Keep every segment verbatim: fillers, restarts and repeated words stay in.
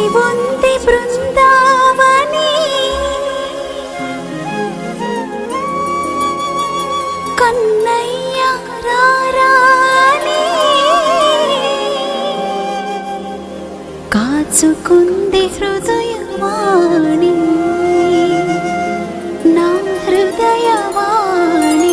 ఉంది బృందావని కన్నయ్య రారాని కాచుకుంది హృదయవాణి నా హృదయవాణి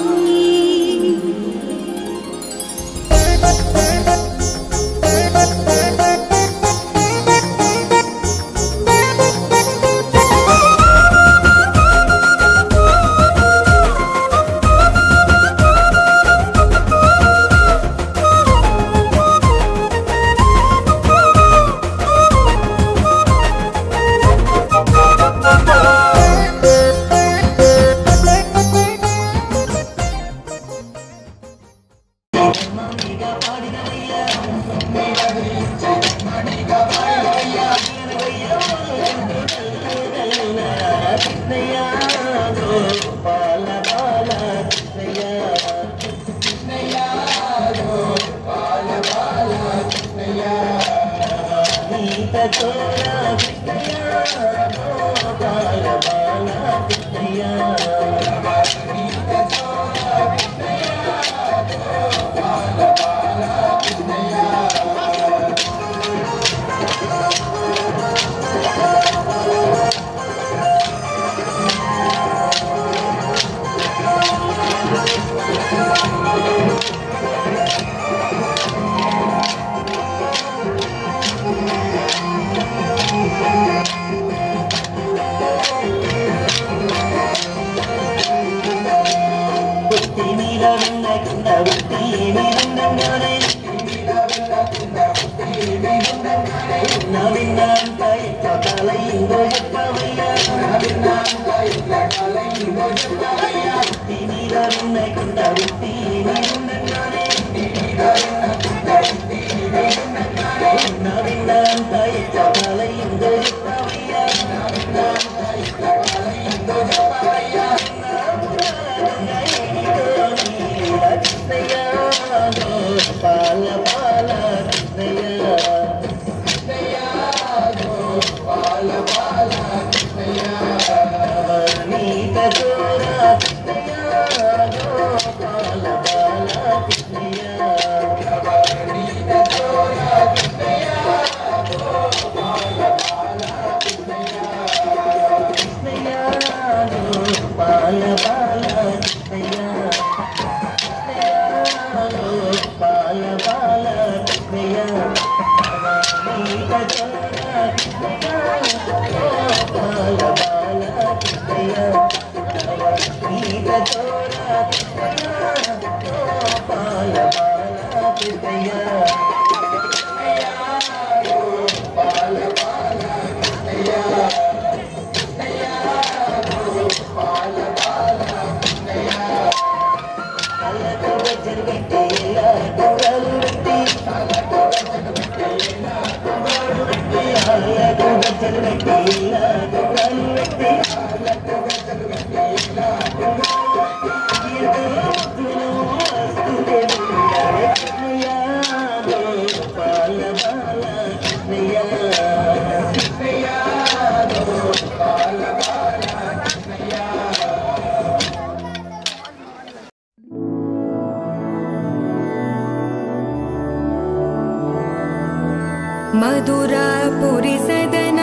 मधुरापुरी सदन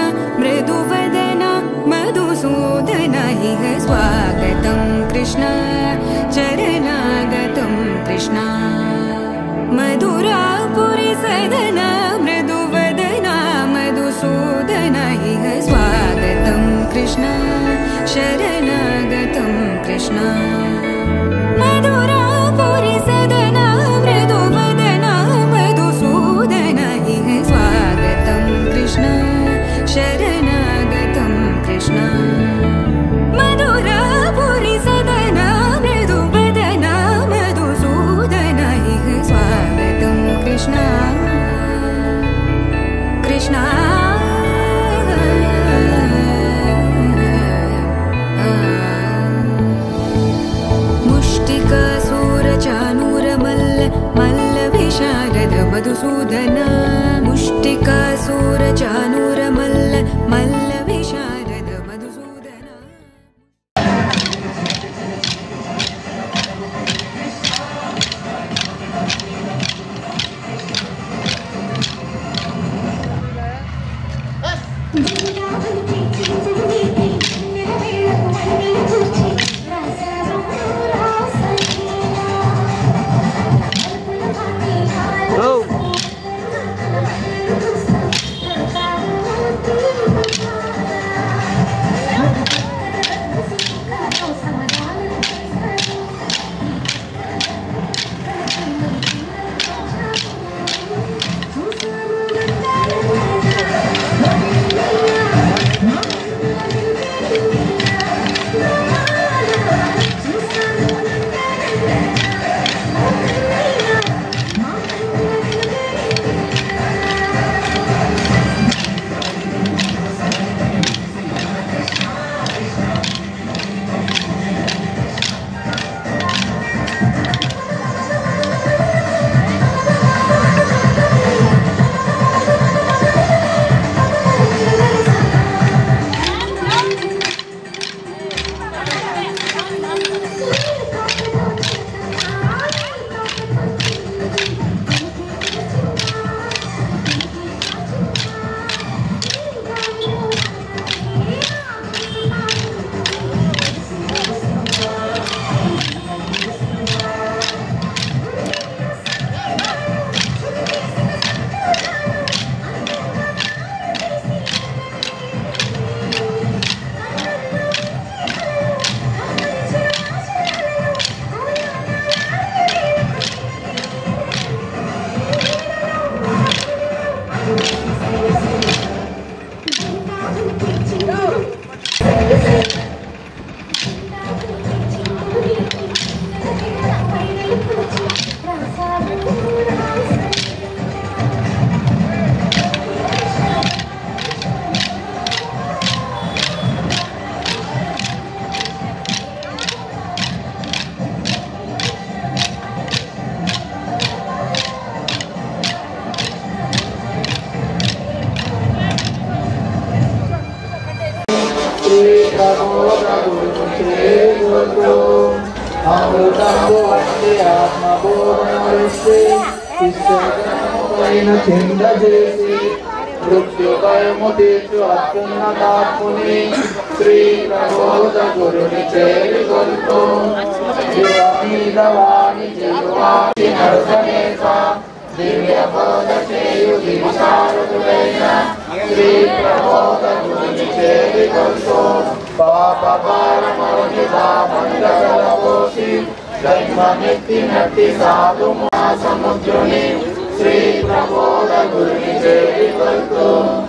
मृदुवदन मधुसूदन इह स्वागतं कृष्ण चरणागतं कृष्ण मधुरापुरी सदन मृदुवदन मधुसूदन इह स्वागतं कृष्ण शरणागतं कृष्ण मधुरापुरी सदन मृदुवदन मधुसूदन इह स्वागतं कृष्ण शरणागतं कृष्ण मधुरापुरी सदन मृदुवदन मधुसूदन इह स्वागतं कृष्ण कृष्ण मल्ल विशारद मधुसूदन मुष्टिकासूर चानूर పైన చింద చేసి మృత్యు భయము తీర్చు అత్యున్నతాత్ముని శ్రీ ప్రబోధ గురుని చేరి కొలుతూ మీద వాణి చెరువాణి నడుసనేత దివ్య బోధ చేయు దివిశారదుడైన శ్రీ ప్రబోధ గురుని చేరి కొలుతూ పాప భారమౌని పాపండగలపోసి జన్మమెత్తి నట్టి సాధు సముద్రుని శ్రీ ప్రబోధ గురుని చేరి కొలుతూ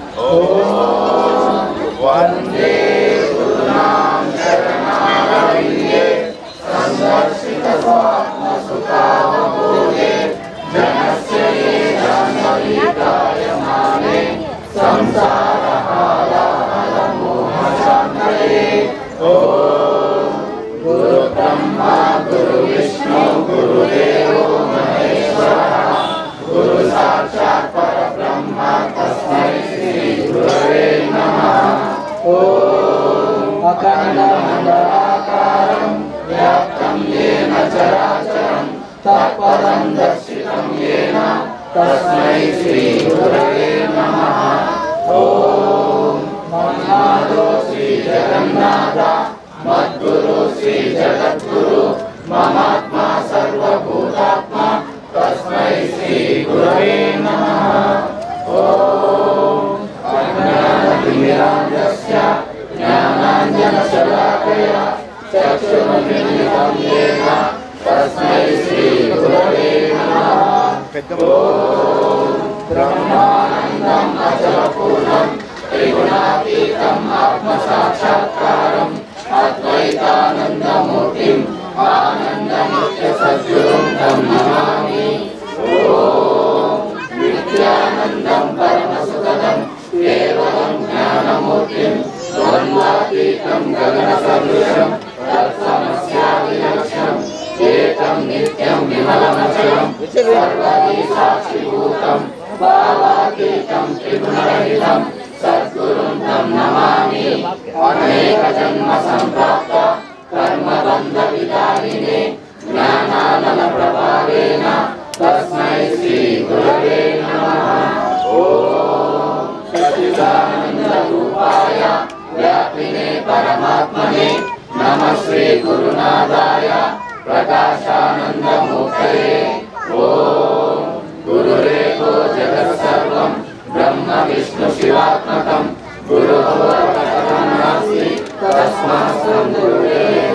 వందే గురునాం శరణారవిందే సందర్శిత స్వాత్మ సుఖావబోధే జనస్య ఏ జన్మవికాయమానే సంసార హాలాహల మోహశాంతయే ఓం గురు బ్రహ్మ గురు విష్ణు గురుదేవో మహేశ్వరః గురు సాక్షాత్ పరబ్రహ్మ తస్మై శ్రీ గురవే నమః ఓం అఖండమండలాకారం వ్యాప్తం యేన చరాచరం తత్పదం దర్శితం యేన తస్మై శ్రీ గురవే నమః ఓం మన్నాదో శ్రీ జగన్నాథ మద్గురు శ్రీ జగద్గురు మమాత్మా సర్వభూతాత్మ తస్మై శ్రీ గురవే నమః ఓం అజ్ఞానతిమిరాంజస్య జ్ఞానాంజనశలాకయ చక్షురున్మిలితం యేన తస్మై శ్రీ గురవే నమః ఓం బ్రహ్మానందం అచలపూర్ణం త్రిగుణాతీతం ఆత్మసాక్షాత్కారం అద్వైతానందమూర్తిం ఆనందముఖ్య సద్గురుం తం నమామి ఓం నిత్యానందం పరమసుఖదం కేవలం జ్ఞానమూర్తిం ద్వంద్వాతీతం గగన సదృశం తత్సమస్యావిలక్షణం ఏకం నిత్యం విమలమచలం సర్వదీ సాక్షిభూతం భావాతీతం త్రిగుణరహితం సద్గురుం తం నమామి అనేక జన్మ సంప్రాప్త కర్మబంధ విదారిణే జ్ఞానానల ప్రభావేన తస్మై శ్రీ గురవే నమః ఓం సచ్చిదానంద రూపాయ వ్యాపినే పరమాత్మనే నమః శ్రీ గురునాథాయ ప్రకాశానందమూర్తయే ఓం గురురేవో జగత్సర్వం బ్రహ్మ విష్ణు శివాత్మకం గురుర్పరమం నాస్తి తస్మాత్ గురుదేవో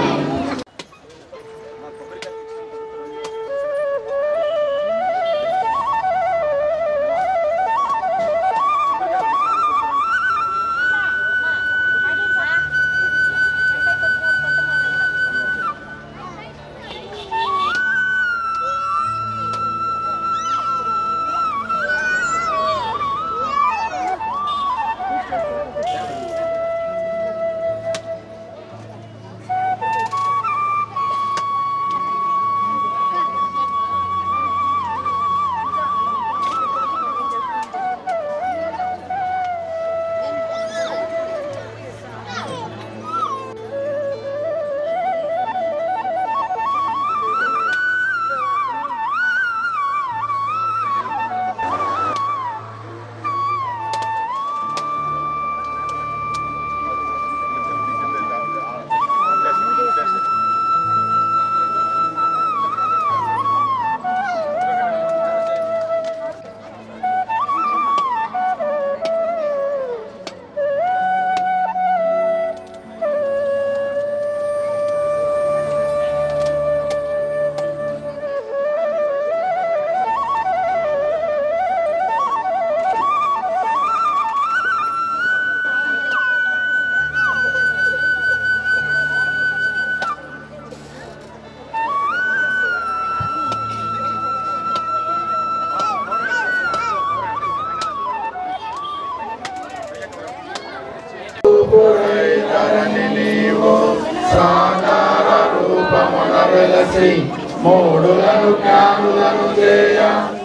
మూడులను జ్ఞానులను చేయ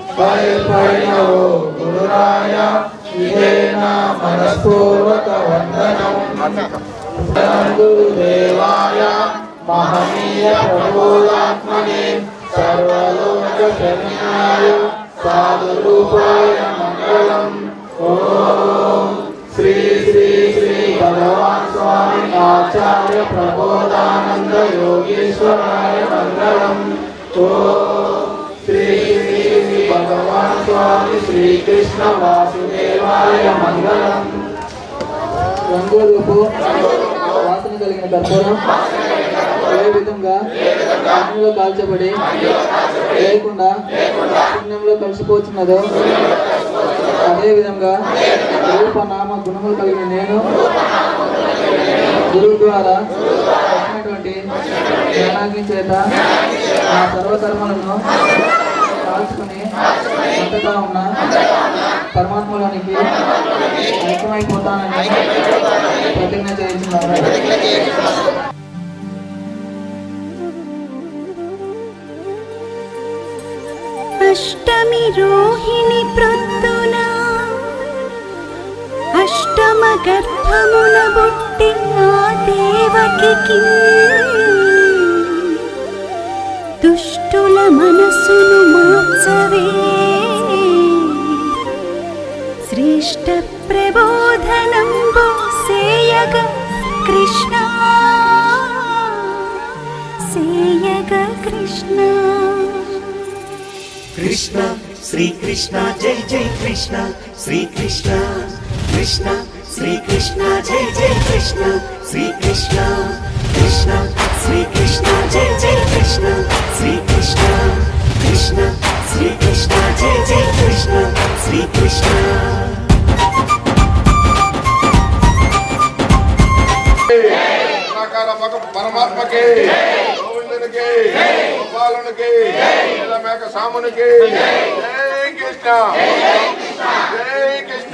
పైపడినవో గురురాయ ఇదే నా మనస్పూర్వక వందనం గురుదేవాయ మహనీయ ప్రబోధాత్మనే सर्वलोक शरण्याय साधुरूपाय मंगलम। ओम श्री श्री श्री भगवान स्वामी आचार्य प्रबोधानंद योगेश्वराय मंगलम। ओम श्री श्री श्री भगवान स्वामी श्री कृष्ण वासुदेवाय मंगलम। రంగోరూపు వాసన కలిగిన కర్పూరం ఏ విధంగా అగ్నిలో కాల్చబడి లేకుండా పుణ్యంలో కలిసిపోతున్నదో అదే విధంగా రూపనామ గుణములు కలిగిన నేను గురువు ద్వారా వచ్చినటువంటి జ్ఞానాగ్ని చేత ఆ సర్వకర్మలను కాల్చుకుని అంతటా ఉన్న పరమాత్మలోనికి ఐక్యమైపోతానని ప్రతిజ్ఞ చేయించున్నాను. అష్టమి రోహిణి ప్రొద్దున అష్టమ గర్భమున బుట్టి ఆ దేవకి దుష్టుల మనసును మార్చవే శ్రేష్ఠ ప్రబోధనంబు సేయగ కృష్ణ సేయగ కృష్ణ कृष्ण श्री कृष्ण जय जय कृष्ण श्री कृष्ण कृष्ण श्री कृष्ण जय जय कृष्ण श्री कृष्ण कृष्ण श्री कृष्ण जय जय कृष्ण श्री कृष्ण कृष्ण श्री कृष्ण जय जय कृष्ण श्री कृष्ण। परमात्मा के गोविंद के गोपालन के मेघ सामुन के जय कृष्ण जय कृष्ण।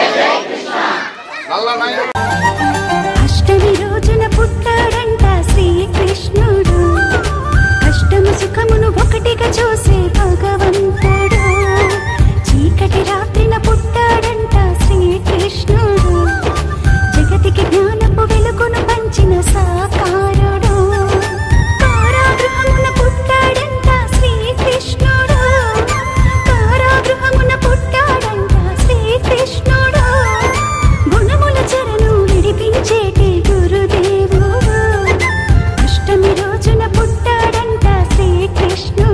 అష్టమి రోజున పుట్టాడంట శ్రీకృష్ణుడు అష్టమ సుఖమును ఒకటిగా చూసే భగవంతుడు చీకటి రాత్రిన పుట్టాడంట శ్రీకృష్ణుడు జగతికి జ్ఞానపు వెలుగును పంచిన సాకారుడు కారాగృహమున పుట్టాడంట శ్రీకృష్ణుడు కారాగృహమున పుట్టాడంట శ్రీకృష్ణుడు గుణముల చెరను విడిపించేటి గురుదేవుడు అష్టమి రోజున పుట్టాడంట శ్రీకృష్ణుడు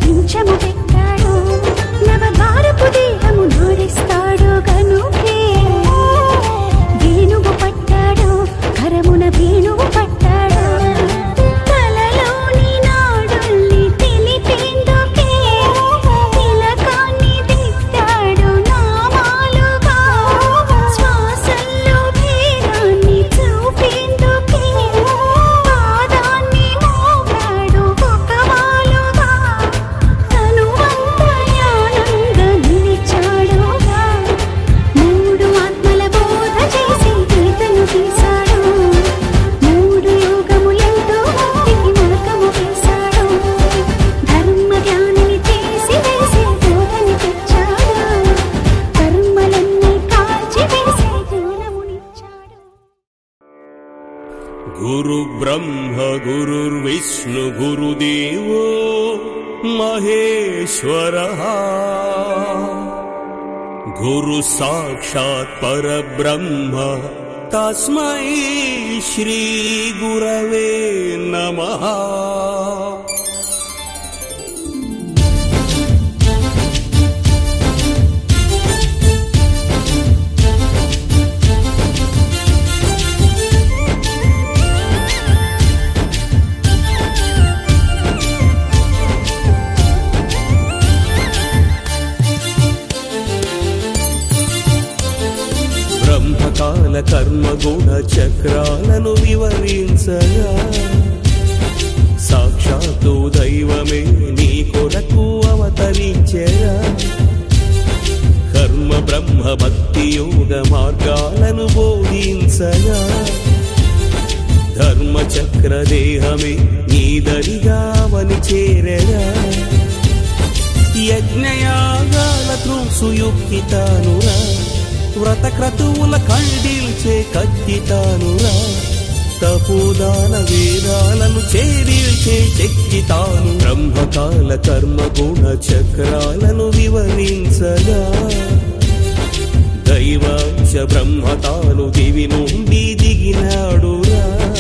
భించము పెట్టాడు నవద్వారపు దేహము నాడిస్తాడు గనుకే వేణువు పట్టాడు కరమున వేణువు పట్టాడు కలలోని నాడుల్ని తెలిపేందుకే తిలకాన్ని దిద్దాడు నామాలుగా శ్వాసల్లో భేదాన్ని చూపేందుకే పాదాన్ని మోగాడు ఒకవాలుగా తనువంతా జ్ఞానంగా నిలిచాడుగా మూడు ఆత్మల బోధ చేసి గీతను తీశాడు మూడు యోగములెంతో ముక్తికి మార్గము వేశాడు ధర్మ జ్ఞానిని చేసి వేసి బోధని తెచ్చాడు కర్మలన్నీ కాల్చి వేసి జ్ఞానమునిచ్చాడు. గురు బ్రహ్మ గురుర్విష్ణు గురుదేవో మహేశ్వరః గురు సాక్షాత్ పరబ్రహ్మ తస్మై శ్రీ గురవే నమః. బ్రహ్మకాల కర్మ గుణ చక్రాలను వివరించగా సాక్షాత్తు దైవమే నీ కొరకు అవతరించెగా కర్మ బ్రహ్మ భక్తి యోగ మార్గాలను బోధించగా ధర్మ చక్ర దేహమే నీ దరిగా అవని చేరగా యజ్ఞయాగాల త్రుంసుయుక్తి తానురా వ్రతక్రతువుల ఖండిల్చే కత్తి తానురా తపోదాన వేదాలను చేరిల్చే శక్తి తాను బ్రహ్మకాల కర్మ గుణ చక్రాలను వివరించగా దైవాంశ బ్రహ్మ తాను దివి నుండి దిగినాడురా.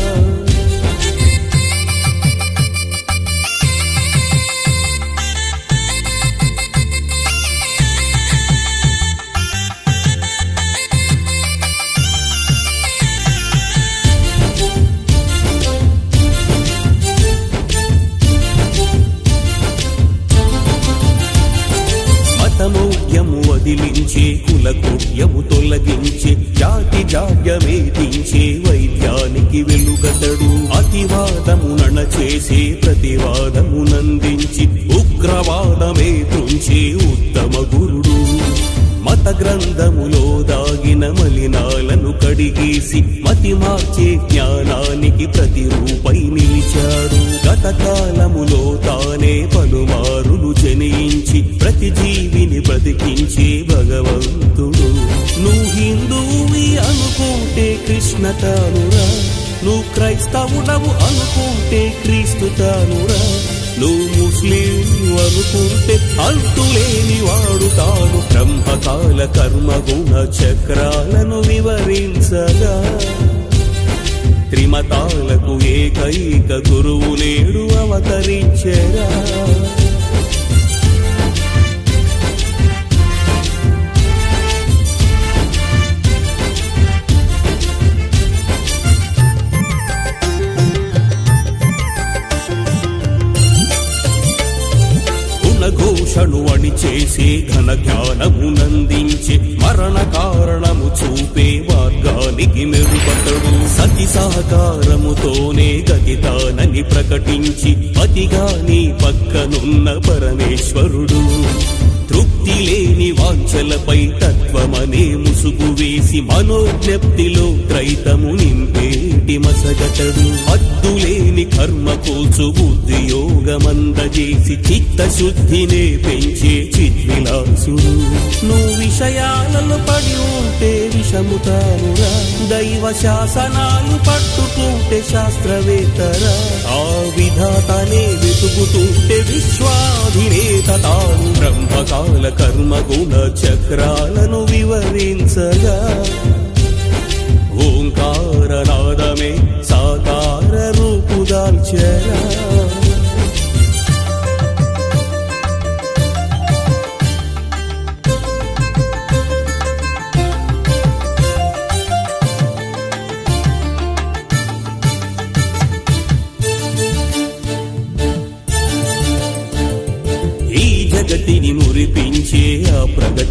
మతమౌఢ్యము వదిలించే కులకృత్యము తొలగించే జాతి జాడ్యమేదించే వైద్యానికి వెలుగతడు అతివాదము నణచేసే ప్రతివాదము నందించి ఉగ్రవాదమే తుంచే ఉత్తమ గురుడు మత గ్రంథములో దాగిన మలినాలను కడిగేసి మతి మార్చే జ్ఞానానికి ప్రతిరూపై నిలిచాడు గత కాలములో తానే పలుమారులు జనించి ప్రతి జీవిని బ్రతికించే భగవంతుడు నువ్వు హిందువువి అనుకుంటే కృష్ణ తానురా నువ్వు క్రైస్తవుడవు అనుకుంటే క్రీస్తు తానురా నువ్వు ముస్లిం అనుకుంటే అంతులేని వాడు తాను బ్రహ్మకాల కర్మ గుణ చక్రాలను వివరించగా త్రిమతాలకు ఏకైక గురువు నేడు అవతరించెరా. ఘోషణు అణిచేసే ఘన జ్ఞానమునందించే మరణ కారణము చూపే మార్గానికి మెరుపతడు సతి సహకారముతోనే గతితానని ప్రకటించి అతిగా నీ పక్కనున్న పరమేశ్వరుడు తృప్తి లేని వాంఛలపై తత్వమనే ముసుగు వేసి మనోజ్ఞప్తిలో త్రైతము నింపేటి మసగతడు అద్దులేని కర్మ కోసు బుద్ధి యోగమందజేసి చిత్తశుద్ధినే పెంచే చిద్విలాసుడు నువ్వు విషయాలలో పడి ఉంటే విషము తానురా దైవ శాసనాలు పట్టుకుంటే శాస్త్రవేత్తరా ఆ విధాతనే వెతుకుతుంటే విశ్వాధినేత తాను బ్రహ్మకాల కర్మ గుణ చక్రాలను వివరించగా ఓంకార నాదమే సాకార రూపుదాల్చరా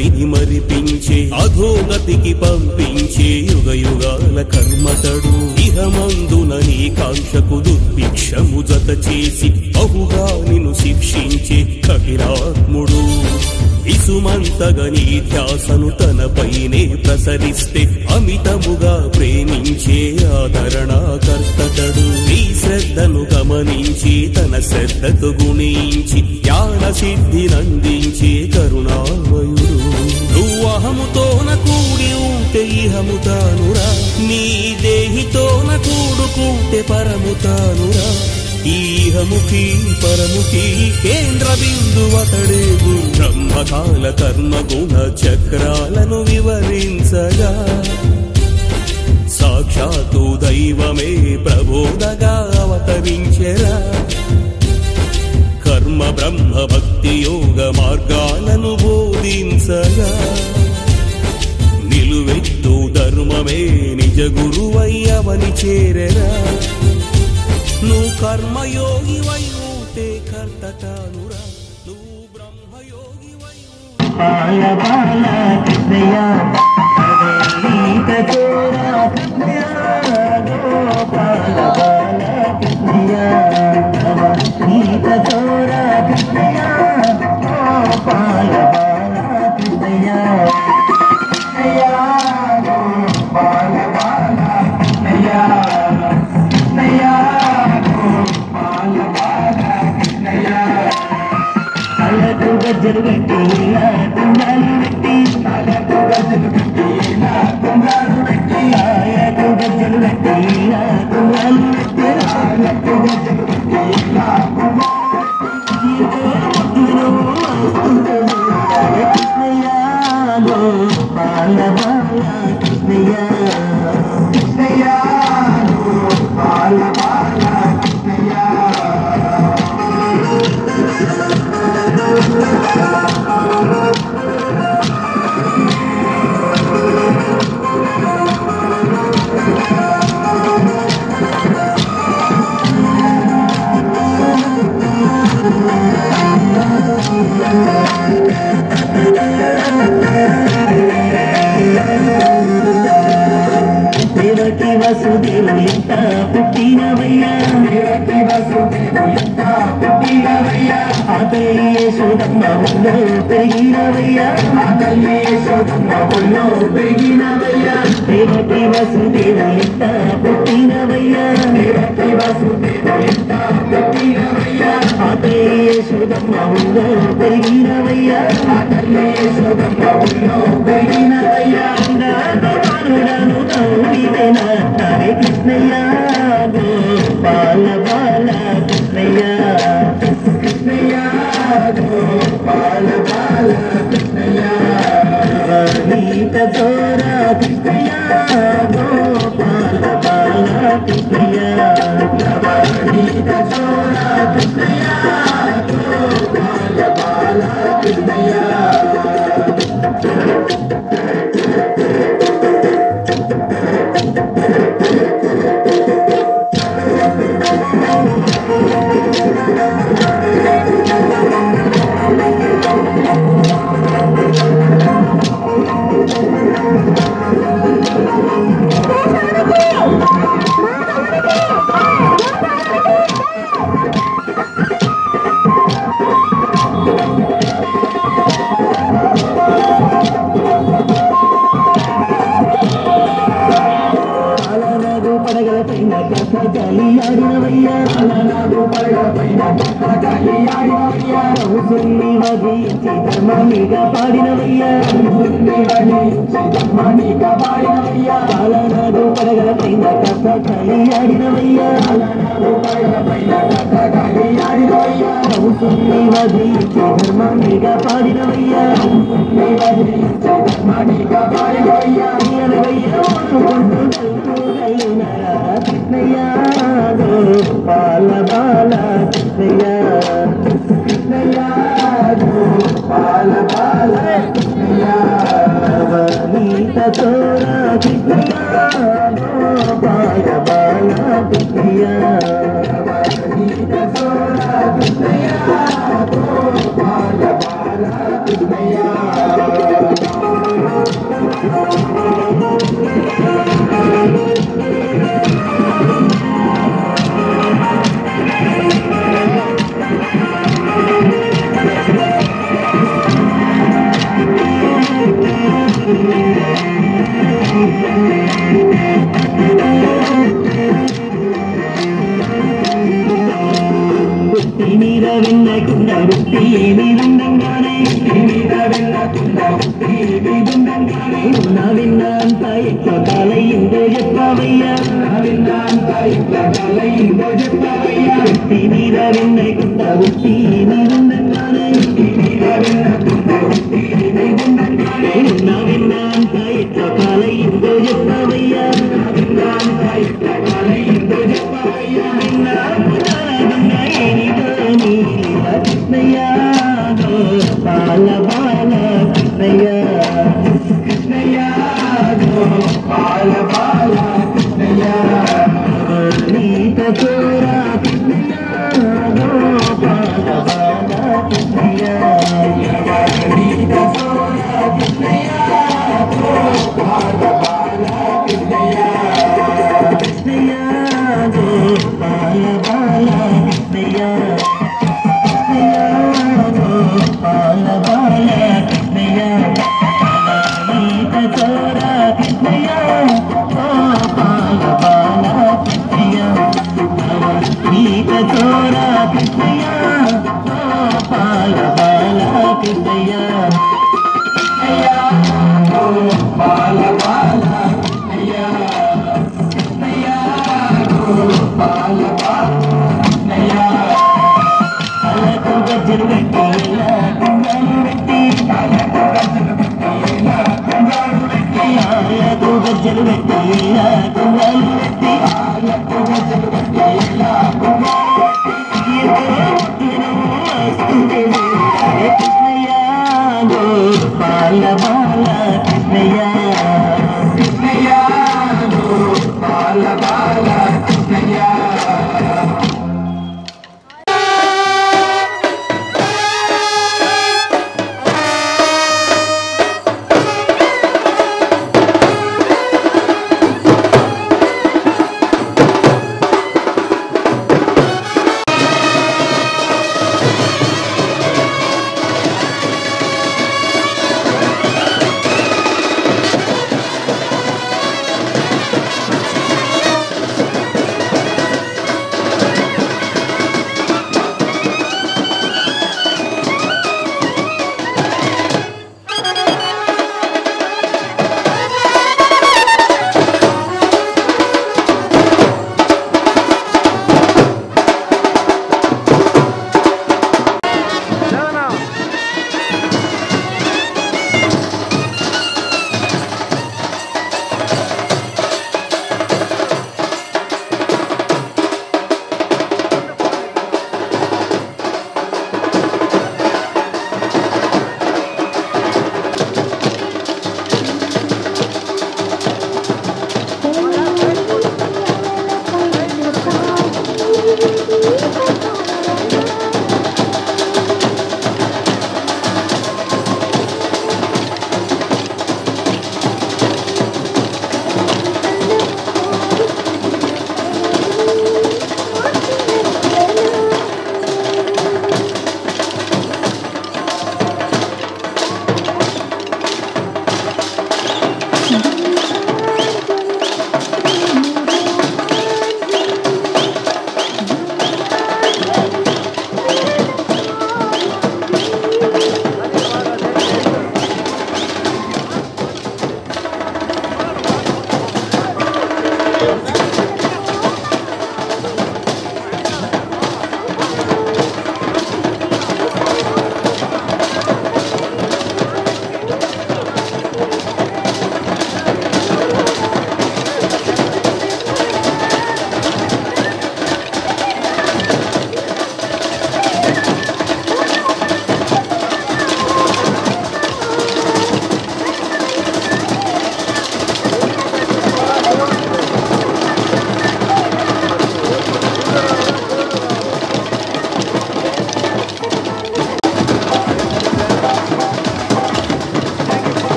సద్గతిని మరిపించే అధోగతికి పంపించే యుగ యుగాల కర్మతడు ఇహమందున నీ కాంక్షకు దుర్భిక్షము జత చేసి బహుగా నిన్ను శిక్షించే కపిరాత్ముడు ఇసుమంతగా నీ ధ్యాసను తనపైనే ప్రసరిస్తే అమితముగా ప్రేమించే ఆదరణకర్తడు నీ శ్రద్ధను గమనించి తన శ్రద్ధతో గుణించి జ్ఞాన సిద్ధినందించే కరుణామయుడు నువ్వు అహముతోన కూడి ఉంటే ఇహముతానురా నీ దేహితోన కూడుకుంటే పరముతానురా ఈహముఖి పరముఖి కేంద్ర బిందువతడే బ్రహ్మకాల కర్మ గుణ చక్రాలను వివరించగా సాక్షాత్తు దైవమే ప్రబోధగా అవతరించెరా కర్మ బ్రహ్మ భక్తి యోగ మార్గాలను బోధించగా నిలువెత్తు ధర్మమే నిజ గురువై అవని చేరెరా నువ్వు కర్మయోగి వై ఉంటే కర్త కానురా నువ్వు బ్రహ్మయోగి వై బాల బాల కృష్ణయ్య గోపాల బాల కృష్ణయ్య నీత చోర కృష్ణయ్య గోపాల బాల కృష్ణయ్య బాల బాల కృష్ణయ్య అలకు గజ్జలు పెట్టి కుండాలు పెట్టి అలకు గజ్జలు పెట్టి కుండాలు పెట్టి ఆయకు గజ్జలు పెట్టి కుండాలు పెట్టి అలకు గజ్జలు పెట్టి కృష్ణయ్య బాల బాల కృష్ణయ్య కృష్ణయ్య బాల బాల కృష్ణయ్య దేవకి వసుదేవుని ఎంత పుట్టినవయ్యా దేవకి వసుదేవుని ఎంత పుట్టినవయ్యా ఆ తల్లి యశోదమ్మ ఒళ్ళో పెరిగినవయ్యా ఆ తల్లి యశోదమ్మ ఒళ్ళో పెరిగినవయ్యా దేవకి వసుదేవుని ఎంత పుట్టినవయ్యా దేవకి వసుదేవుని ఎంత పుట్టినవయ్యా ఆ తల్లి యశోదమ్మ ఒళ్ళో పెరిగినవయ్యా ఆ తల్లి యశోదమ్మ ఒళ్ళో పెరిగినవయ్యా హరే కృష్ణయ్య గోపాల బాల కృష్ణయ్య కృష్ణయ్య గోపాల బాల కృష్ణయ్య నీత చోర కృష్ణయ్య గోపాల బాల కృష్ణయ్య నీత చోర కృష్ణయ్య గోపాల బాల కృష్ణయ్య ఆడినవయ్యా ధర్మాన్నిగా పాడినవయ్యా పాలనాడు పడగల పైన కథ కలి ఆడినవయ్యా ప్రభుత్వాన్ని వదిలించి ధర్మాన్నిగా పాడినవయ్యా కృష్ణయ్య గోపాల బాల కృష్ణయ్య కృష్ణయ్య గోపాల బాల కృష్ణయ్య నీత చోర కృష్ణయ్య గోపాల బాల కృష్ణయ్య నీత చోర కృష్ణయ్య గోపాల బాల కృష్ణయ్య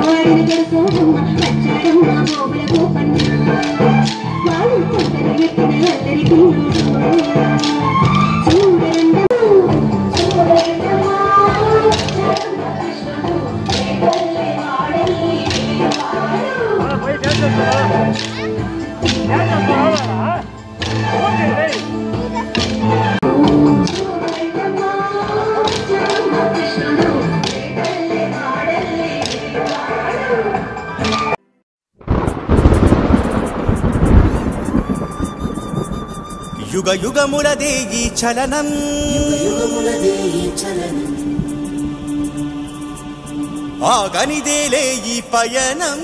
వాడిని తెలుసుకోమ్మ వచ్చాడమ్మ గోగుల గోపన్న వాడు కొందరు ఎత్తిన ఎల్లరి పిల్లోడు చూడండమ్మా చూడండమ్మా కృష్ణుడు వేగల్లే వాడని యుగ యుగములదే ఈ చలనం ఆగనిదేలే ఈ పయనం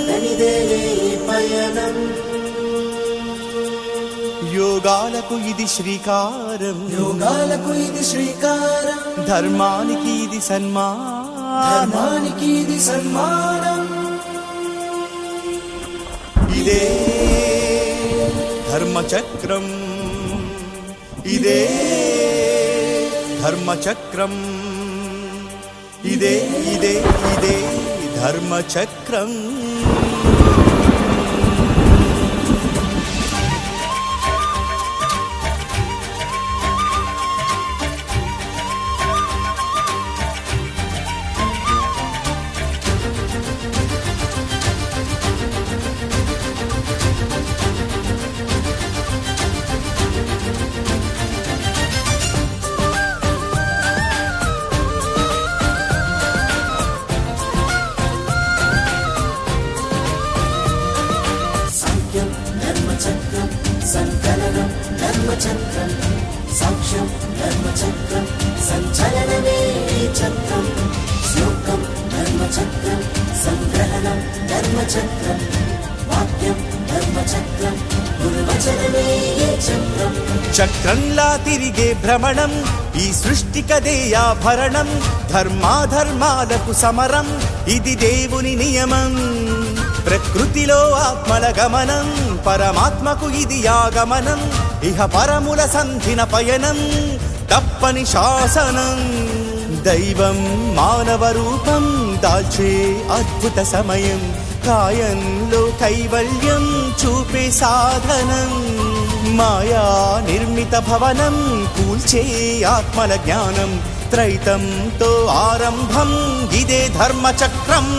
యోగాలకు ఇది శ్రీకారం యోగాలకు ఇది శ్రీకారం ధర్మానికి ఇది సన్మానం ధర్మానికి ఇది సన్మానం ఇదే ధర్మచక్రం ఇదే ధర్మచక్రం ఇదే ఇదే ఇదే ధర్మచక్రం సంకలనం ధర్మచక్రం సాక్ష్యం ధర్మచక్రం సంచలనమే చక్రం శ్లోకం ధర్మచక్రం సంగ్రహణం ధర్మచక్రం వాక్యం ధర్మచక్రం గురువచనమే చక్రం చక్రంలా తిరిగే భ్రమణం ఈ సృష్టికదే ఆభరణం ధర్మాధర్మాలకు సమరం ఇది దేవుని నియమం ప్రకృతిలో ఆత్మల గమనం పరమాత్మకు ఇది ఆగమనం ఇహ పరముల సంధిన పయనం తప్పని శాసనం దైవం మానవ రూపం దాల్చే అద్భుత సమయం కాయంలో కైవల్యం చూపే సాధనం మాయా నిర్మిత భవనం కూల్చే ఆత్మల జ్ఞానం త్రైతంతో ఆరంభం ఇదే ధర్మచక్రం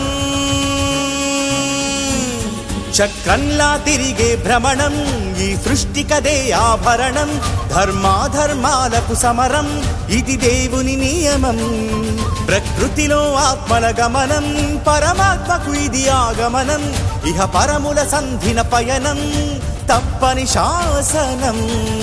చక్రంలా తిరిగే భ్రమణం ఈ సృష్టికదే ఆభరణం ధర్మాధర్మాలకు సమరం ఇది దేవుని నియమం ప్రకృతిలో ఆత్మల గమనం పరమాత్మకు ఇది ఆగమనం ఇహ పరముల సంధిన పయనం తప్పని శాసనం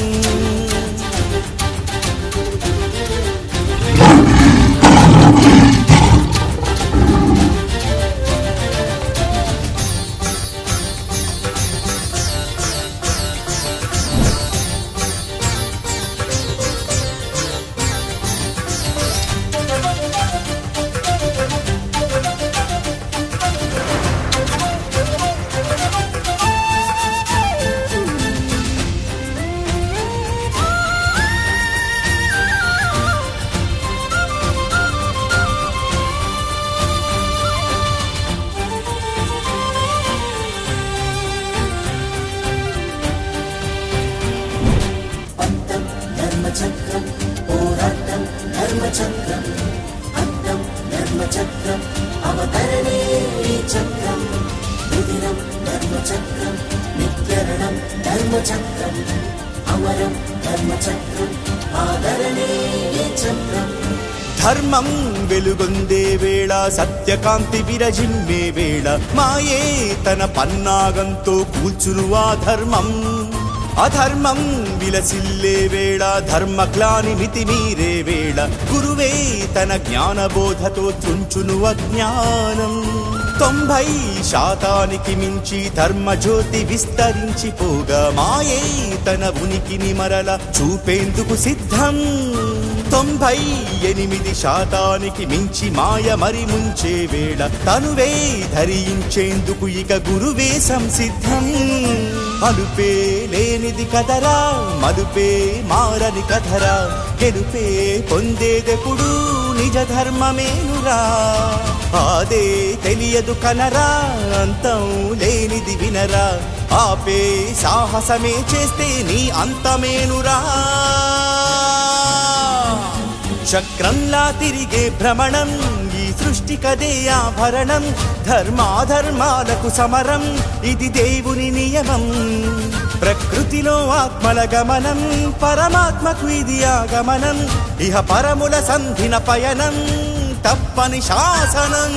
ధర్మచక్రం పోరాటం ధర్మచక్రం అర్థం ధర్మచక్రం అవతరణే చక్రం రుదిరం ధర్మచక్రం నిత్యరణం ధర్మచక్రం అమరం ధర్మచక్రం ఆదరణే చక్రం ధర్మం వెలుగొందే వేళ సత్యకాంతి విరజిమ్మే వేళ మాయే తన పన్నాగంతో కూల్చును ఆ ధర్మం అధర్మం విలసిల్లే వేళ ధర్మ క్లాని మితిమీరే వేళ గురువే తన జ్ఞానబోధతో తుంచును అజ్ఞానం తొంభై శాతానికి మించి ధర్మజ్యోతి విస్తరించిపోగా మాయే తన ఉనికిని మరల చూపేందుకు సిద్ధం తొంభై ఎనిమిది శాతానికి మించి మాయ మరి ముంచే వేళ తనువే ధరించేందుకు ఇక గురువే సంసిద్ధం అలుపే లేనిది కదరా మలుపే మారని కథరా గెలుపే పొందేదెప్పుడు నిజ ధర్మమేనురా. ఆదే తెలియదు కనరా, అంతం లేనిది వినరా. ఆపే సాహసమే చేస్తే నీ అంతమేనురా. చక్రంలా తిరిగే భ్రమణం ఈ సృష్టికదే ఆభరణం. ధర్మాధర్మాలకు సమరం ఇది దేవుని నియమం. ప్రకృతిలో ఆత్మల గమనం, పరమాత్మకు ఇది ఆగమనం. ఇహ పరముల సంధిన పయనం తప్పని శాసనం.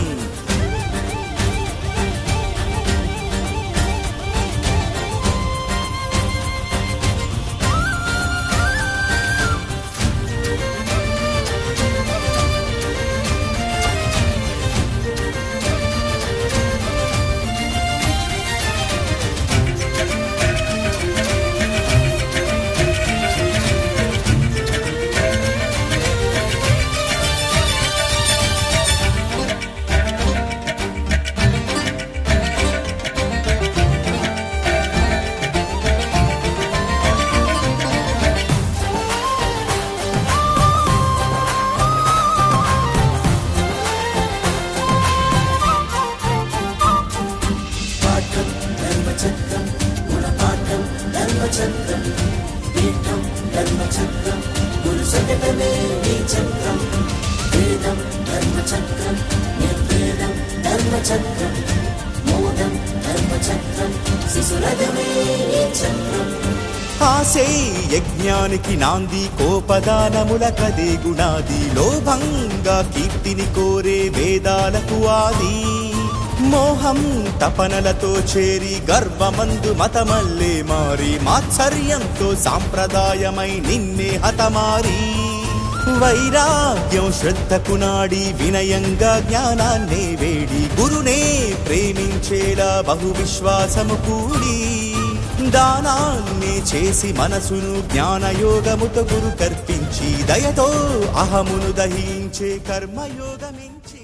ఆసే యజ్ఞానికి నాంది, కోపదానముల కదే గుణాది. లోభంగా కీర్తిని కోరే వేదాలకు ఆది. మోహం తపనలతో చేరి గర్వమందు మతమల్లే మారి. మాత్సర్యంతో సాంప్రదాయమై నిన్నే హతమారి. వైరాగ్యం శ్రద్ధకు నాడి, వినయంగా జ్ఞానాన్నే వేడి. గురునే ప్రేమించేలా బహు విశ్వాసము కూడి. దానాన్నే చేసి మనసును జ్ఞానయోగముతో గురు కర్పించి. దయతో అహమును దహించే కర్మయోగమించి.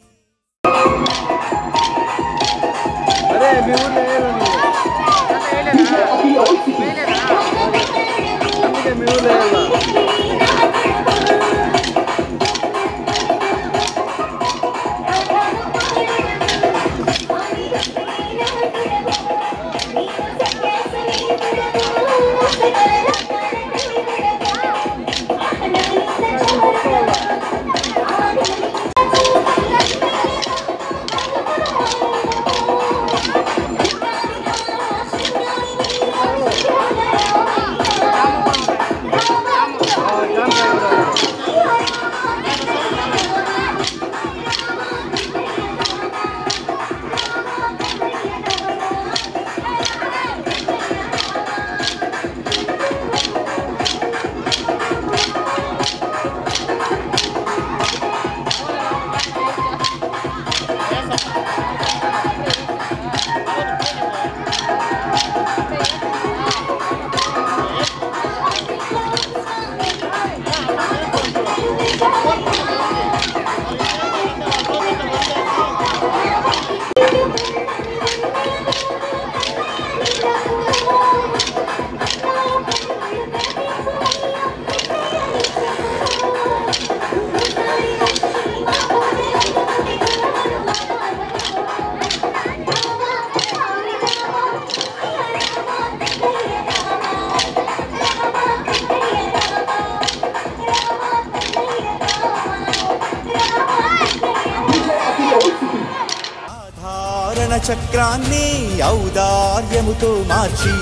చక్రాన్ని ఔదార్యముతో మార్చి.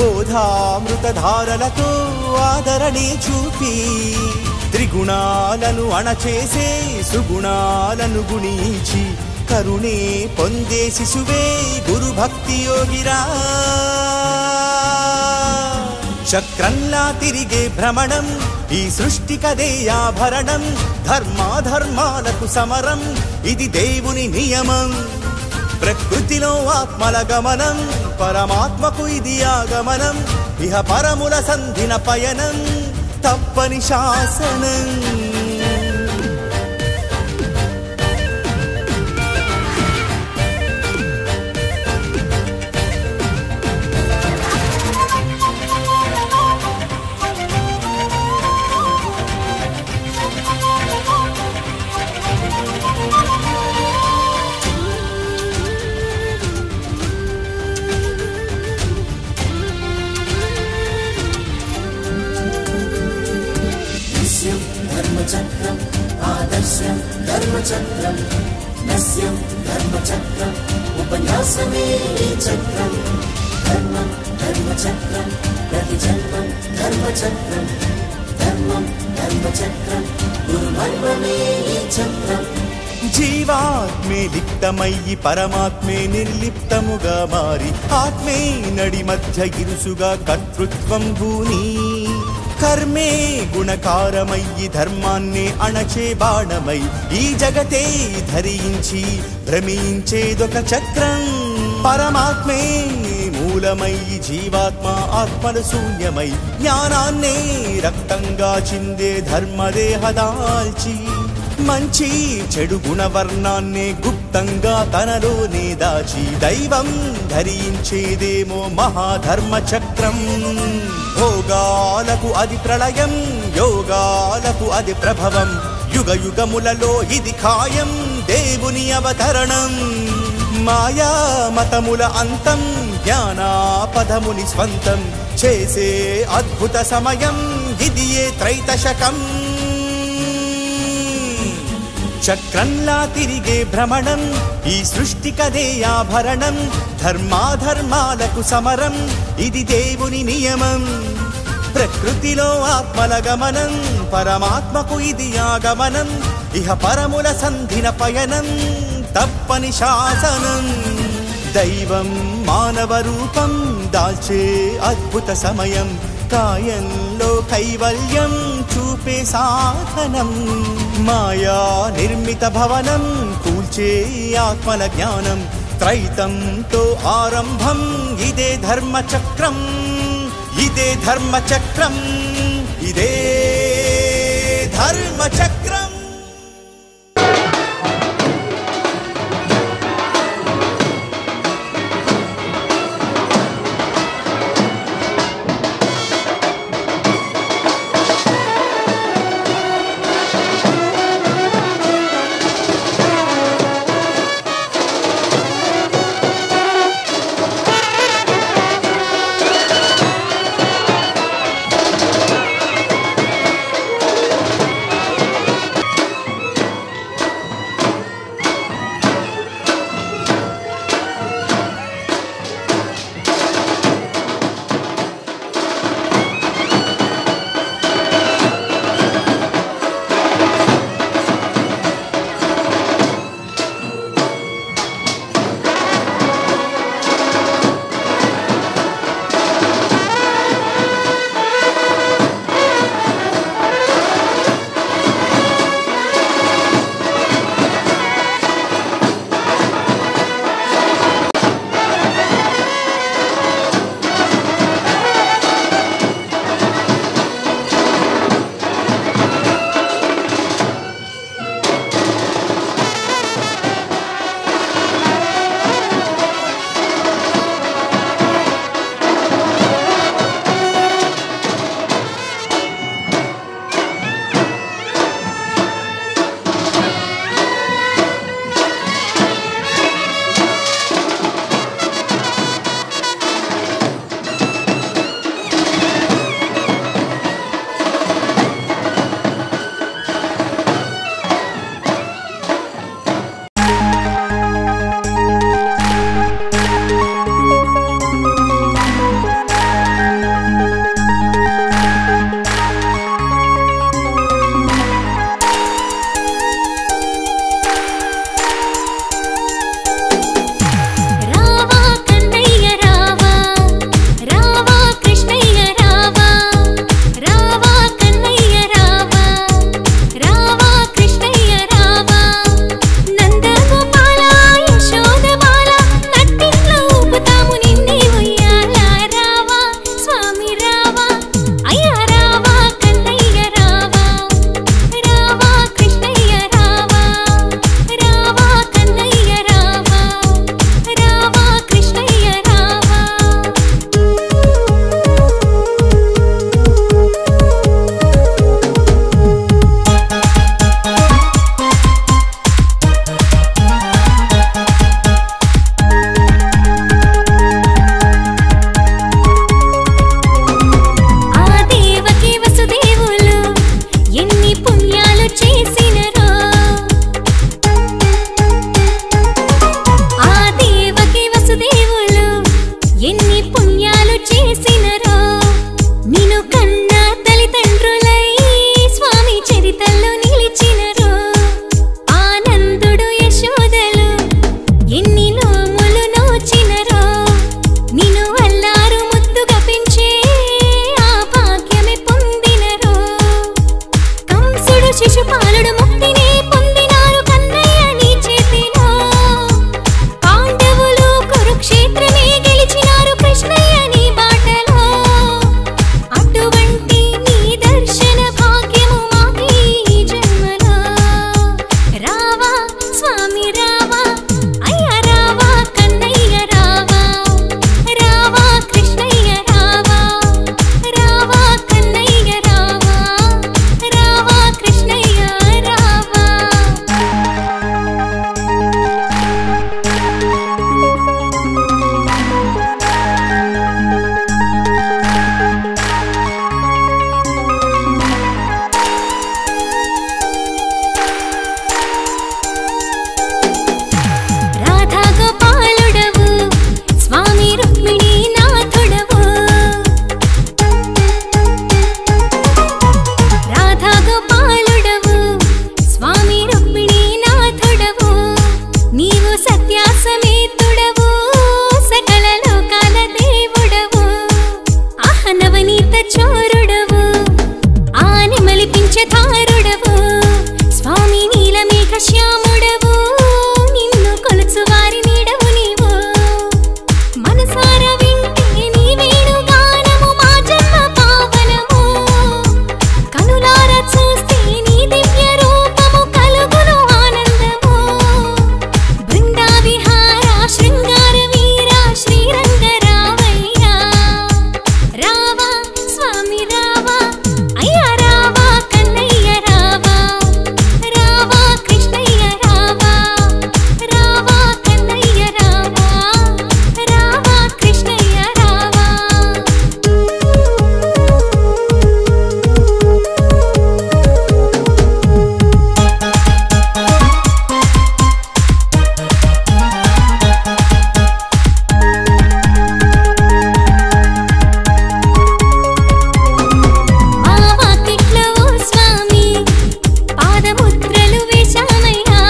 బోధామృతధారలతో ఆదరణే చూపి. త్రిగుణాలను అణచేసే సుగుణాలను గుణించి. కరుణే పొందే శిశువే గురు భక్తి యోగిరా. చక్రంలా తిరిగే భ్రమణం ఈ సృష్టికదే ఆభరణం. ధర్మాధర్మాలకు సమరం ఇది దేవుని నియమం. ప్రకృతిలో ఆత్మల గమనం, పరమాత్మకు ఇది ఆగమనం. ఇహ పరముల సంధిన పయనం తప్పని శాసనం. ధర్మచక్రం ఉపన్యాసమే ఈ చక్రం ధర్మం ధర్మచక్రం ప్రతి జన్మం ధర్మచక్రం ధర్మం ధర్మచక్రం గురుమర్మమే ఈ చక్రం జీవాత్మే లిప్తమయ్యి పరమాత్మే నిర్లిప్తముగా మారి ఆత్మే నడి మధ్య ఇరుసుగా కర్తృత్వం భూని కర్మే గుణకారమయ్యి ధర్మాన్నే అణచే బాణమై ఈ జగతే ధరించి భ్రమించేదొక చక్రం పరమాత్మే మూలమయ్యి జీవాత్మ ఆత్మలు శూన్యమై జ్ఞానాన్నే రక్తంగా చిందే ధర్మదేహదాల్చి మంచి చెడు గుణవర్ణాన్నే గుప్తంగా తనలోనే దాచి దైవం ధరించేదేమో మహాధర్మ చక్రం భోగాలకు అది ప్రళయం యోగాలకు అది ప్రభవం యుగ యుగములలో ఇది ఖాయం దేవుని అవతరణం మాయా మతముల అంతం జ్ఞానాపదముని స్వంతం చేసే అద్భుత సమయం ఇది ఏ త్రైతశకం చక్రంలా తిరిగే భ్రమణం ఈ సృష్టికదే ఆభరణం ధర్మాధర్మాలకు సమరం ఇది దేవుని నియమం ప్రకృతిలో ఆత్మల గమనం పరమాత్మకు ఇది ఆగమనం ఇహ పరముల సంధిన పయనం తప్పని శాసనం దైవం మానవ రూపం దాల్చే అద్భుత సమయం కాయంలో కైవల్యం చూపే సాధనం మాయా నిర్మిత భవనం కూల్చే ఆత్మల జ్ఞానం త్రైతంతో ఆరంభం ఇదే ధర్మచక్రం ఇదే ధర్మచక్రం ఇదే ధర్మచక్రం కైలాసమేతుడవు సకల లోకాల దేవుడవు ఆహనవనీత చోరుడవు ఆని మలిపించే ధారుడవు స్వామి నీలమేఘ శ్యాముడవు నిన్ను కొలుచు వారి నీడవు నీవు మనసార వింటే నీ వేణుగానము మా జన్మ పావనము కనులార చూస్తే నీ దివ్య రూపము కలుగును ఆనందము బృందా విహార శృంగార వీర శ్రీరంగ రావయ్యా రావా స్వామి రావా అయ్యా రావా కన్నయ్య రావా రావా కృష్ణయ్య రావా రావా కన్నయ్య రావా రావా కృష్ణయ్య రావా మావా కిట్లో ఓ స్వామి పాదముద్రలు వేశామయ్యా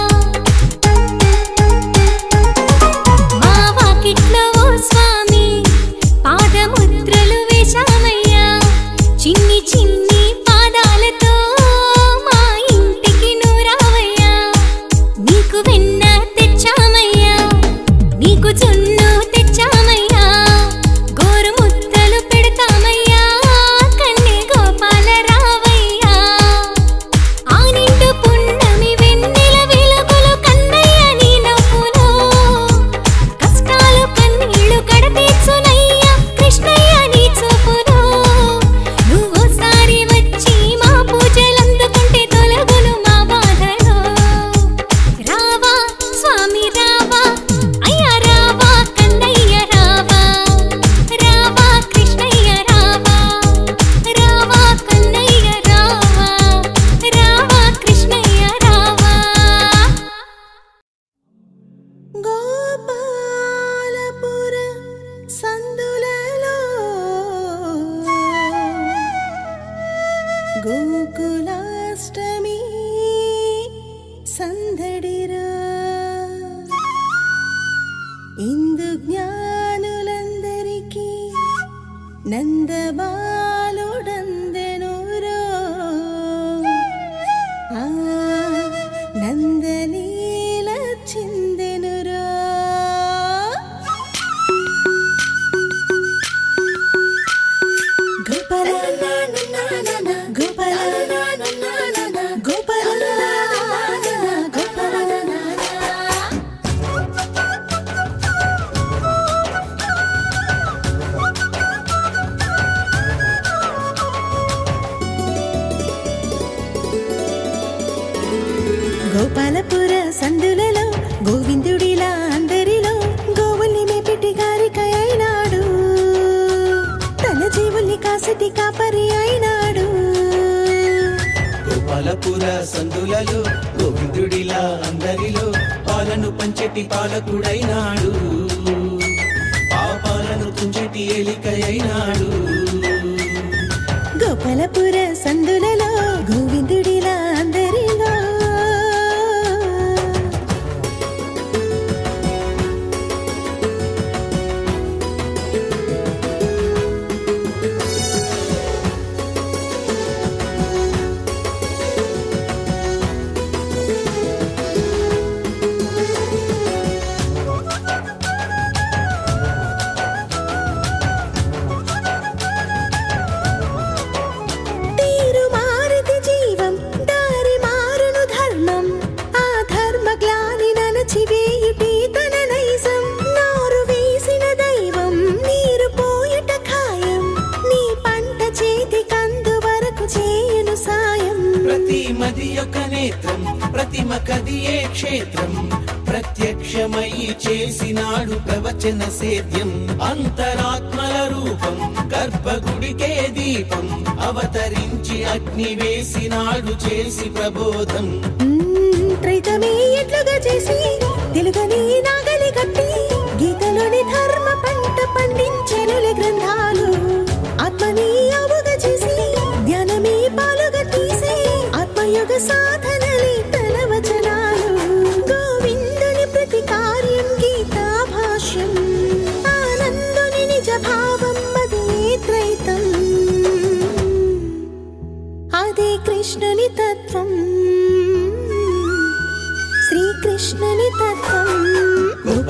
మావా కిట్లో ఓ స్వామి పాదముద్రలు వేశామయ్యా చిన్ని చిన్ని పాదాలతో మా ఇంటికి నూరావయ్యా నీకు వెన్న తెచ్చామయ్యా నీకు జున్ను తెచ్చామయ్యా గోరు ముద్దలు పెడతామయ్యా కన్నె గోపాల రావయ్యా ఆ నిండు పున్నమి వెన్నెల వెలుగులు కన్నయ్య నీ నవ్వులో కష్టాలు కన్నీళ్లు కడతీర్చునయ్యా కృష్ణయ్య నీ చూపులో నువ్వోసారి వచ్చి మా పూజలందుకుంటే తొలగును మా బాధలో రావా స్వామి రావా అయ్యా రావా కన్నయ్య రావా రావా కృష్ణయ్య రావా రావా కన్నయ్య రావా రావా కృష్ణయ్య రావా గోపాలపుర సందులలో గోకులాష్టమి సందడిరా ఇందు జ్ఞానులందరికీ నందబాలుడందెనురో ఆ నందలీల చిందెనురో గోపాల గోపాల గోపాల గోపాల గోపాలపుర సందులలో గోవిందుడిలా అందరిలో గోవుల్ని మేపిటి గారిక అయినాడు తన జీవుల్ని కాసటి కాపరి అయినాడు గోపాలపుర సందులలో గోవిందుడిలా అందరిలో పాలను పంచెటి పాలకుడైనాడు పాపాలను తుంచెటి ఏలికైనాడు గోపాలపుర సందులలో గోవిందుడిలా అందరిలో తీరు మారితి జీవం దారి మారును ధర్మం ఆ ధర్మ గ్లాని ననచివేయుటి తన నైజం నారు వేసిన దైవం నీరు పోయుట ఖాయం నీ పంట చేతి కందు వరకు చేయును సాయం ప్రతి మది యొక్క నేత్రం ప్రతిమ కదియే క్షేత్రం ప్రత్యక్షమై చేసినాడు ప్రవచన సేద్యం అంతరాత్మల రూపం గర్భగుడికే దీపం అవతరించి అగ్ని వేసినాడు చేసి ప్రబోధం త్రైతమే ఎట్లుగా చేసి తెలుగని నాగలి కట్టి గీతలోని ధర్మ పంట పండించెనులే గ్రంథాలు ఆత్మని అవుగా చేసి ధ్యానమే పాలుగా తీసి ఆత్మయోగ సాధనలే తన వచనాలు గోవిందుని ప్రతికార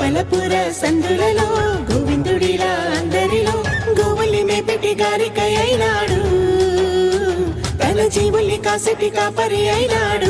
గోపాలపుర సందులలో గోవిందుడిలా అందరిలో గోవుల్ని మేపెట్టి గారిక అయినాడు, తన జీవుల్ని కాసెట్టి కాపరి అయినాడు.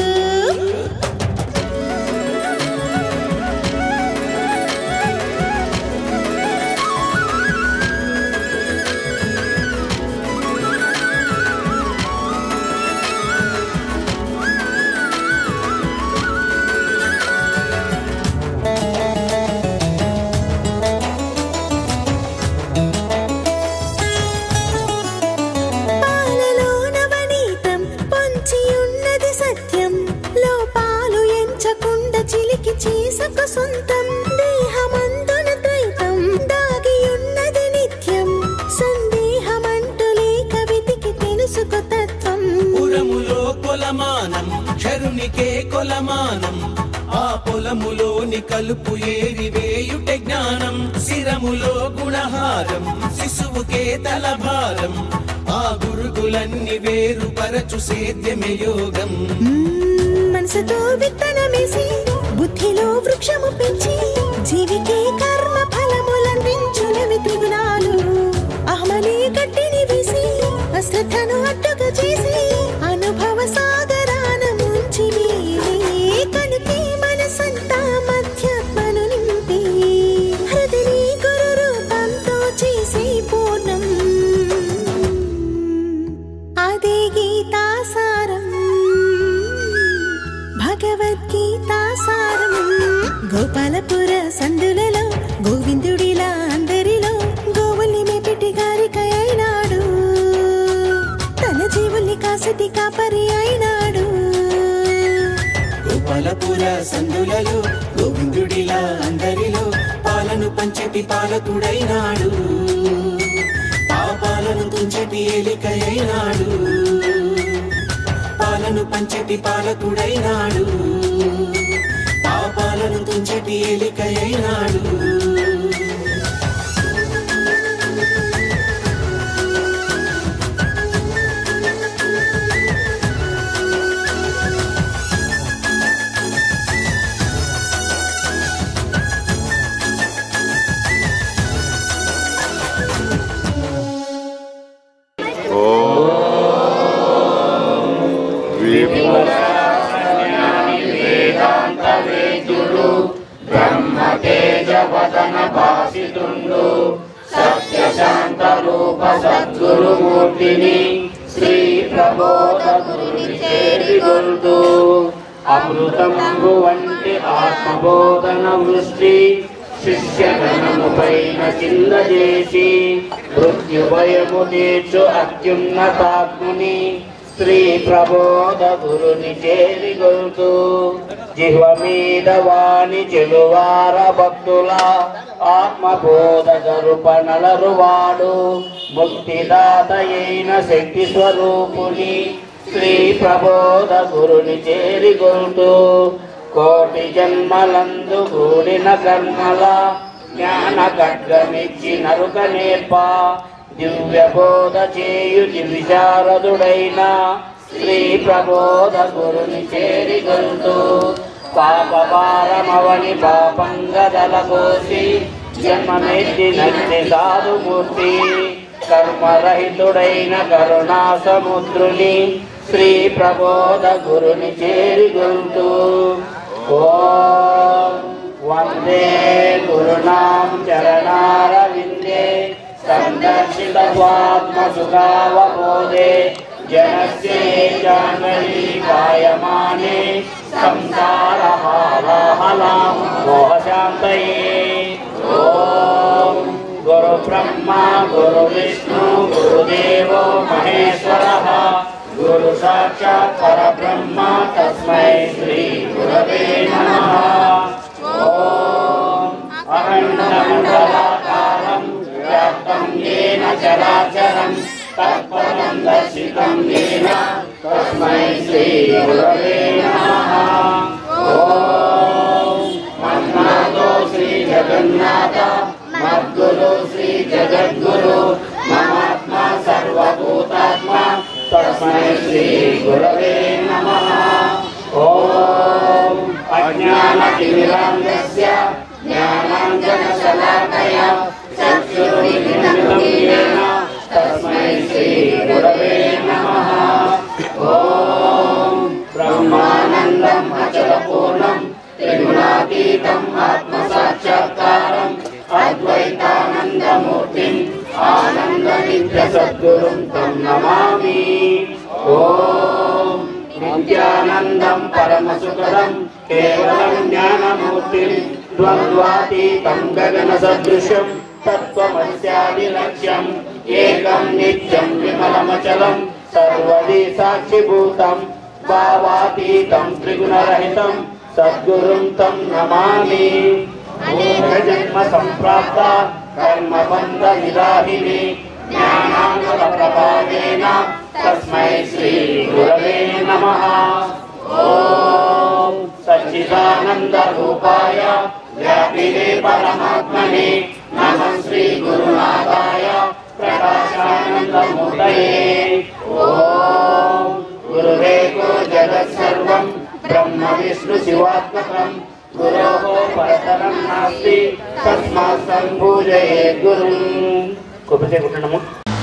చీసకు సొంతం దేహమందున త్రైతం దాగియున్నది నిత్యం, సందేహమంటూ లేక వెతికి తెలుసుకో తత్వం. పురములో కొలమానం క్షరునికే కొలమానం, ఆ పొలములోని కలుపు ఏరివేయుట జ్ఞానం. శిరములో గుణహారం శిశువుకే తలభారం, ఆ గురుగులన్నీ వేరుపరచు సేద్యమే యోగం. మనసుతో విత్తనమేసి బుద్ధిలో వృక్షము పెంచి జీవికే కర్మ ఫలములందించునవి త్రిగుణాలు. అహమనే గట్టిని వేసి అశ్రద్ధను అడ్డుగా చేసి అనుభవ సాగరాన ముంచి కనుకే మనసంతా మధ్యాత్మను నింపి హృదయని గురు రూపంతో చేసి పూర్ణం. అదే గీతాసారం భగవద్గీతా సారం. గోపాలపుర సందులలో గోవిందుడిలా అందరిలో గోవుల్ని మేపెట్టి గారిక అయినాడు, తన జీవుల్ని కాసటి కాపరి అయినాడు. గోపాలపుర సందులలో గోవిందుడిలా అందరిలో పాలను పంచటి పాలకుడైనాడు, పాపాలను తుంచటి ఏలిక అయినాడు. పాలను పంచటి పాలకుడైనాడు, పాపాలను తుంచటి ఏలిక అయినాడు. బ్రహ్మతేజవదన భాసితుండు సత్యశాంత రూప సద్గురుమూర్తిని శ్రీ ప్రబోధ గురుని చేరి గురుతూ అమృతంబు వంటి ఆత్మబోధన వృష్టి శిష్యగణము పైన కింద చేసి మృత్యుభయము తీర్చు అత్యున్నతాత్ముని శ్రీ ప్రబోధ గురుని చేరి గురుతూ జిహ్వ మీద వాణి చెలువార భక్తుల ఆత్మబోధ గరుపనలరువాడు ముక్తిదాత అయిన శక్తి స్వరూపుని శ్రీ ప్రబోధ గురుని చేరి గురుతూ కోటి జన్మలందు కూడిన కర్మల జ్ఞాన ఖడ్గమిచ్చి నరుక నేర్ప దివ్య బోధ చేయు విశారదుడైన శ్రీ ప్రబోధ గురుని చేరి గురుతూ పాపభారమవని పాపంగదల కోసి జన్మమెత్తి నచ్చి సాధుమూర్తి కర్మరహితుడైన కరుణా సముద్రుని శ్రీ ప్రబోధ గురుని చేరి గురుతూ ఓం వందే గురునాం చరణారవిందే సందర్శిత స్వాత్మ సుఖావబోధే జనస్య జాంగళీ కాయమానే సంసార హాలాహలాం మోహశాంతయే. ఓం గురు బ్రహ్మ గురు విష్ణు గురుదేవో మహేశ్వరః గురు సాక్షాత్ పరబ్రహ్మ తస్మై శ్రీ గురవే నమః. ఓం అఖండమండలాకారం వ్యాప్తం యేన చరాచరం తత్పదం దర్శితం యేన తస్మై శ్రీ గురవే నమః. ఓం మన్నాతో శ్రీ జగన్నాథ మద్గురు శ్రీ జగద్గురు మమాత్మా సర్వభూతాత్మా తస్మై శ్రీ గురవే నమః. ఓం అజ్ఞానతిమిరాంధస్య ద్వంద్వాతీతం గగన సదృశం తత్వమస్యాది లక్ష్యం ఏకం నిత్యం విమలమచలం సర్వది సాక్షిభూతం భావాతీతం త్రిగుణరహితం సద్గురుం తం నమామి. జన్మ సంప్రాప్త కర్మబంధ విరాహిని జ్ఞానామృత ప్రభావేన తస్మై శ్రీ గురవే నమః. ఓం సచ్చిదానంద రూపాయ వ్యాపినే పరమాత్మనే నమః శ్రీ గురునాథాయ ప్రకాశానందమూర్తయే. ఓం గురురేకో జగత్సర్వం బ్రహ్మ విష్ణు శివాత్మకం గురోః పరతరం నాస్తి తస్మాత్ సంపూజయేత్ గురుం. కొబ్బరికాయ కొట్టడము.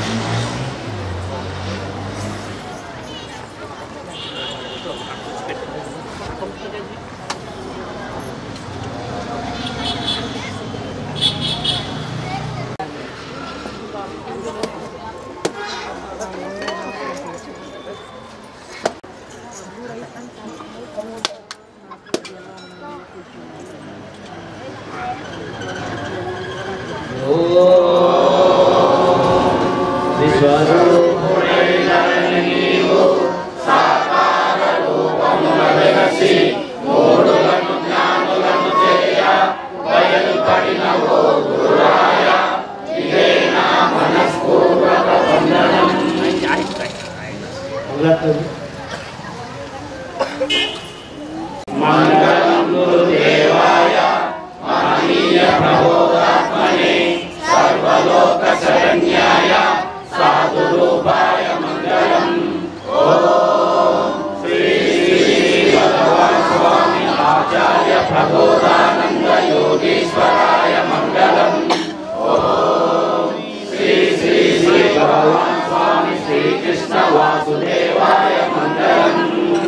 మంగళం గురుదేవాయ మహనీయ ప్రబోధాత్మనే సర్వలోక శరణ్యాయ సాధురూపాయ మంగళం. ఓం శ్రీ శ్రీ భగవాన్ స్వామి ఆచార్య ప్రబోధానంద యోగీశ్వరాయ మంగళం. ఓం శ్రీ శ్రీ శ్రీ భగవాన్ స్వామి శ్రీకృష్ణ వాసుదేవాయ మంగళం.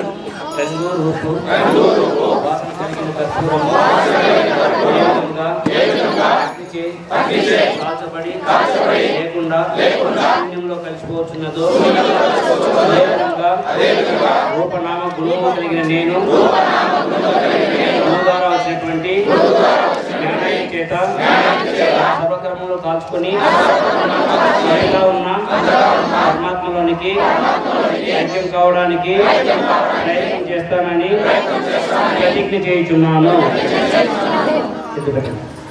లేకుండా కలిసిపోతున్నదో రూపనామ గుణము కలిగిన నేను ద్వారా వచ్చినటువంటి జ్ఞానం చేత సర్వకర్మలు కాల్చుకొని ఎట్లా ఉన్న పరమాత్మలోనికి ఐక్యం కావడానికి ప్రయత్నం చేస్తానని ప్రతిజ్ఞ చేయుచున్నాను.